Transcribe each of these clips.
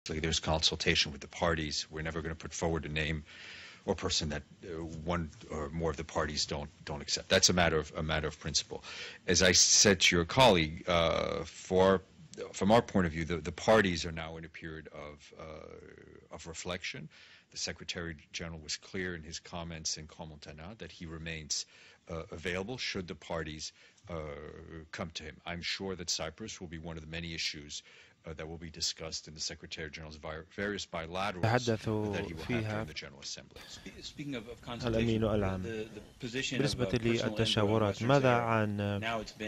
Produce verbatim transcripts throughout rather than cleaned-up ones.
there's consultation with the parties. We're never going to put forward a name or person that uh, one or more of the parties don't don't accept. That's a matter of a matter of principle. As I said to your colleague, uh, for from our point of view, the, the parties are now in a period of uh, of reflection. The Secretary General was clear in his comments in Crans-Montana that he remains uh, available should the parties uh, come to him. I'm sure that Cyprus will be one of the many issues uh, that will be discussed in the Secretary General's various bilaterals that he will have during the General Assembly. Speaking of, of الأمين العام بالنسبة للتشاورات ماذا عن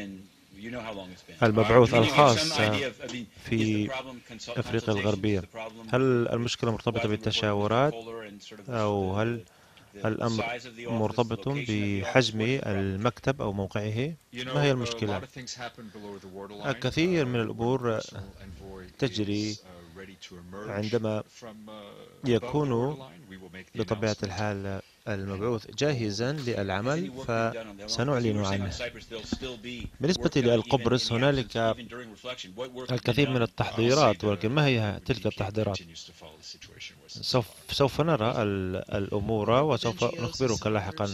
المبعوث الخاص في أفريقيا الغربية؟ هل المشكلة مرتبطة بالتشاورات أو هل الأمر مرتبط بحجم المكتب أو موقعه؟ ما هي المشكلة؟ الكثير من الأمور تجري عندما يكون بطبيعة الحال المبعوث جاهزا للعمل فسنعلن عنه. بالنسبة للقبرص هنالك الكثير من التحضيرات، ولكن ما هي تلك التحضيرات؟ سوف, سوف نرى الأمور وسوف نخبرك لاحقا.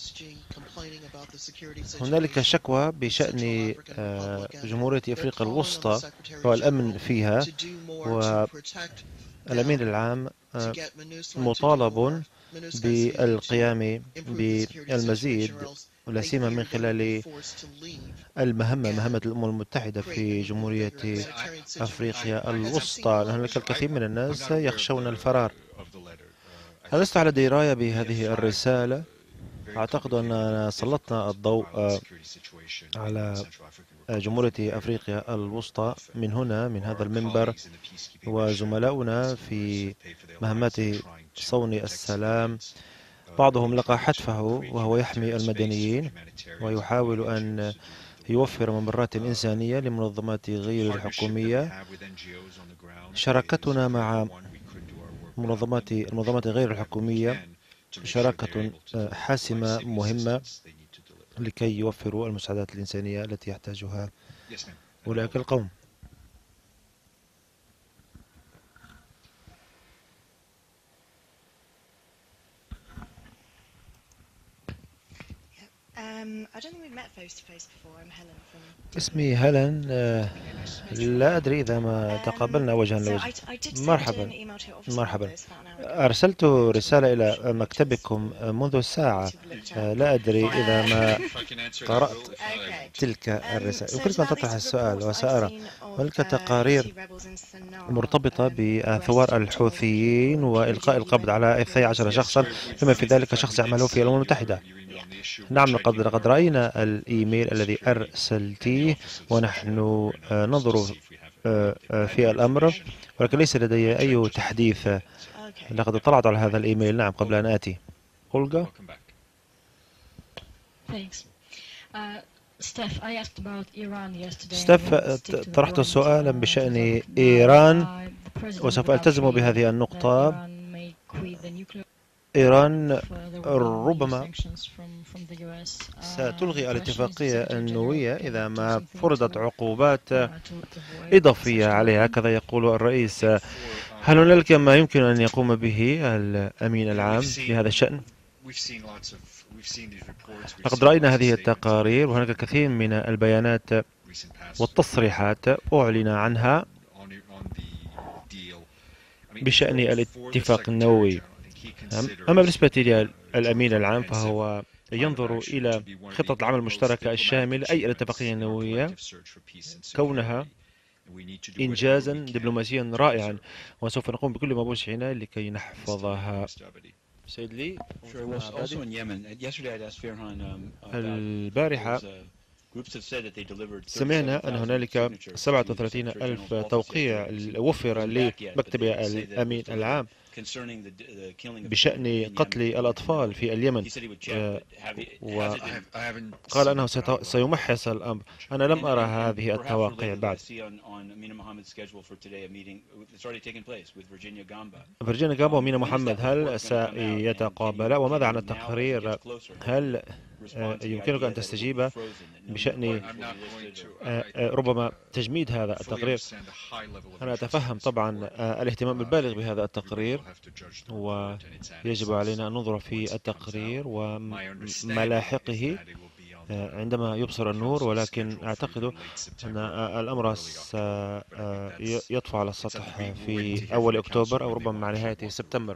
هنالك شكوى بشأن جمهورية أفريقيا الوسطى والأمن فيها، والأمين العام مطالب بالقيام بالمزيد ولا سيما من خلال المهمة مهمة الأمم المتحدة في جمهورية أفريقيا الوسطى. هناك الكثير من الناس يخشون الفرار. أنا لست على دراية بهذه الرسالة. أعتقد أننا سلطنا الضوء على جمهورية أفريقيا الوسطى من هنا من هذا المنبر، وزملاؤنا في مهمات صون السلام بعضهم لقى حتفه وهو يحمي المدنيين ويحاول أن يوفر ممرات إنسانية لمنظمات غير الحكومية. شراكتنا مع منظمات المنظمات غير الحكومية شراكة حاسمة مهمة لكي يوفروا المساعدات الإنسانية التي يحتاجها أولئك القوم. اسمي هيلين. لا أدري إذا ما تقابلنا وجها لوجه. مرحبا مرحبا. أرسلت رسالة إلى مكتبكم منذ ساعة. لا أدري إذا ما قرأت تلك الرسالة. يمكنك أن تطرح السؤال وسأرى. هناك تقارير مرتبطة بثوار الحوثيين وإلقاء القبض على اثني عشر شخصا بما في ذلك شخص يعمل في الأمم المتحدة. نعم، لقد لقد رأينا الإيميل الذي أرسلتيه ونحن ننظر في الأمر، ولكن ليس لدي أي تحديث. لقد اطلعت على هذا الإيميل نعم قبل أن آتي. أولغا. ستيف، طرحت سؤالا بشأن إيران وسوف ألتزم بهذه النقطة. إيران ربما ستلغي الاتفاقية النووية إذا ما فرضت عقوبات إضافية عليها، كذا يقول الرئيس. هل هنالك ما يمكن أن يقوم به الأمين العام في هذا الشأن؟ لقد رأينا هذه التقارير وهناك الكثير من البيانات والتصريحات أعلن عنها بشأن الاتفاق النووي. أما بالنسبة للأمين العام فهو ينظر إلى خطة العمل المشتركة الشامل أي الاتفاقية النووية كونها إنجازا دبلوماسيا رائعا، وسوف نقوم بكل ما بوسعنا لكي نحفظها. سيد لي، البارحة سمعنا أن هنالك سبعة وثلاثين ألف توقيع وفر لمكتب الأمين العام، بشأن قتل الأطفال في اليمن، وقال أنه سيمحص الأمر. أنا لم أرى هذه التواقيع بعد. فيرجينيا غامبا ومينا محمد هل سيتقابلا؟ وماذا عن التقرير؟ هل يمكنك أن تستجيب بشأن ربما تجميد هذا التقرير؟ أنا أتفهم طبعا الاهتمام البالغ بهذا التقرير، ويجب علينا أن ننظر في التقرير وملاحقه عندما يبصر النور، ولكن أعتقد أن الأمر سيطفو على السطح في أول أكتوبر أو ربما مع نهاية سبتمبر.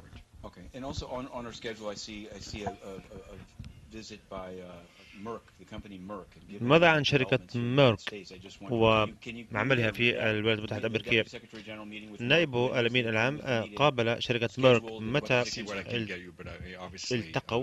ماذا عن شركة ميرك وعملها في الولايات المتحدة الأمريكية؟ نائب الأمين العام قابل شركة ميرك. متى التقوا؟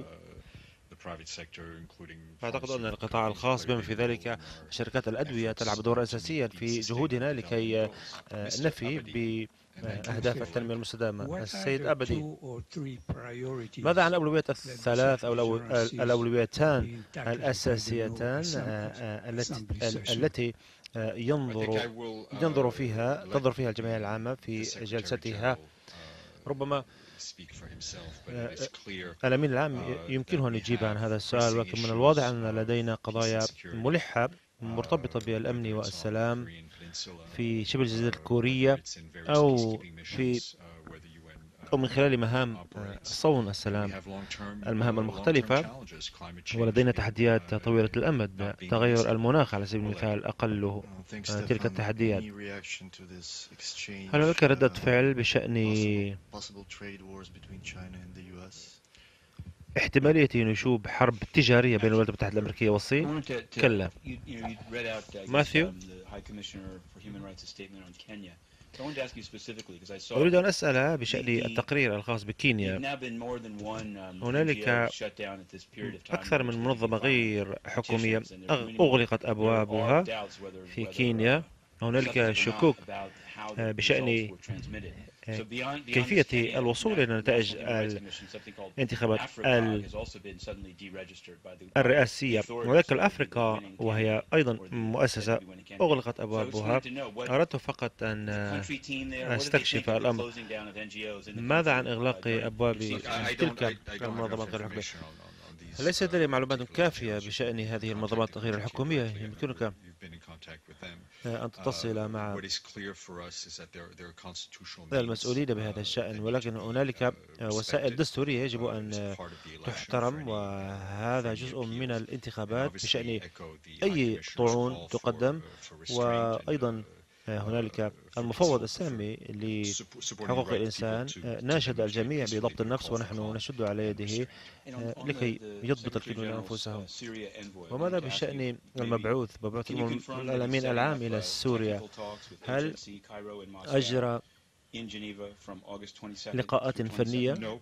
أعتقد أن القطاع الخاص بما في ذلك شركات الأدوية تلعب دورا أساسيا في جهودنا لكي نفي بأهداف التنمية المستدامة. السيد أبدي، ماذا عن الأولويات الثلاث أو الأولويتان الأساسيتان التي ينظر ينظر فيها تنظر فيها الجمعية العامة في جلستها؟ ربما الأمين العام يمكنه أن يجيب عن هذا السؤال، ولكن من الواضح أن لدينا قضايا ملحة مرتبطة بالأمن والسلام في شبه الجزيرة الكورية أو في أو من خلال مهام صون السلام، المهام المختلفة. ولدينا تحديات طويلة الأمد، تغير المناخ على سبيل المثال أقل تلك التحديات. هل هناك ردة فعل بشأن احتمالية نشوب حرب تجارية بين الولايات المتحدة الأمريكية والصين؟ كلا. ماثيو، أريد أن أسأل بشأن التقرير الخاص بكينيا. هنالك أكثر من منظمة غير حكومية أغلقت أبوابها في كينيا. هنالك شكوك بشأن كيفية الوصول إلى نتائج الانتخابات الرئاسية. هناك الأفريقا وهي أيضا مؤسسة أغلقت أبوابها. أردت فقط أن أستكشف الأمر. ماذا عن إغلاق أبواب تلك المنظمات غير الحكومية؟ ليس لدي معلومات كافية بشأن هذه المنظمات غير الحكومية. يمكنك أن تتصل مع المسؤولين بهذا الشأن، ولكن هنالك وسائل دستورية يجب أن تحترم، وهذا جزء من الانتخابات بشأن أي طعون تقدم. وأيضا هنالك المفوض السامي لحقوق الإنسان ناشد الجميع بضبط النفس، ونحن نشد على يده لكي يضبط الكل أنفسهم. وماذا بشأن المبعوث مبعوث الأمين العام إلى سوريا؟ هل أجرى لقاءات فنية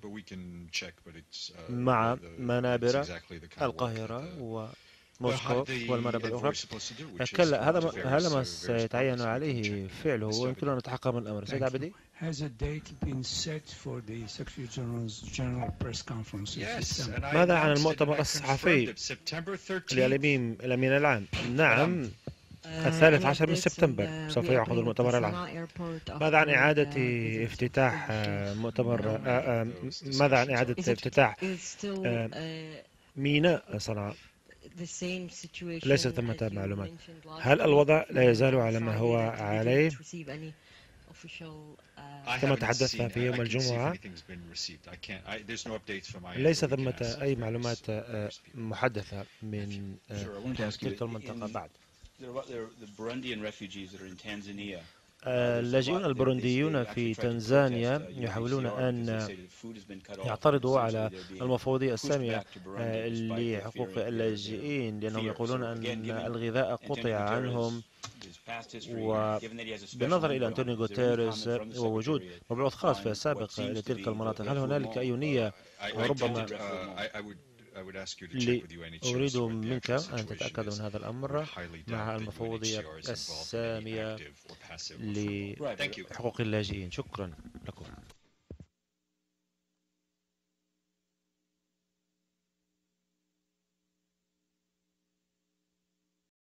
مع منابر القاهرة و موسكو والمنابر الأخرى؟ كلا، هذا هذا ما سيتعين عليه فعله، ويمكننا أن نتحقق من الأمر. سيد عبدي، ماذا عن المؤتمر الصحفي للأمين العام؟ نعم، الثالث عشر من سبتمبر سوف يعقد المؤتمر العام. ماذا عن إعادة افتتاح مؤتمر ماذا عن إعادة افتتاح ميناء صنعاء؟ ليس ثمة معلومات. هل الوضع لا يزال على ما هو عليه كما تحدثنا في يوم الجمعة؟ ليس ثمة أي معلومات محدثة من تلك المنطقة بعد. اللاجئون البرونديون في تنزانيا يحاولون أن يعترضوا على المفوضية السامية لحقوق اللاجئين، لأنهم يقولون أن الغذاء قطع عنهم، وبالنظر إلى أنطونيو غوتيريس ووجود مبعوث خاص في السابق لتلك المناطق، هل هنالك أي نية ربما أريد منك أن تتأكد من هذا الأمر مع المفوضية السامية لحقوق اللاجئين؟ شكرا لكم.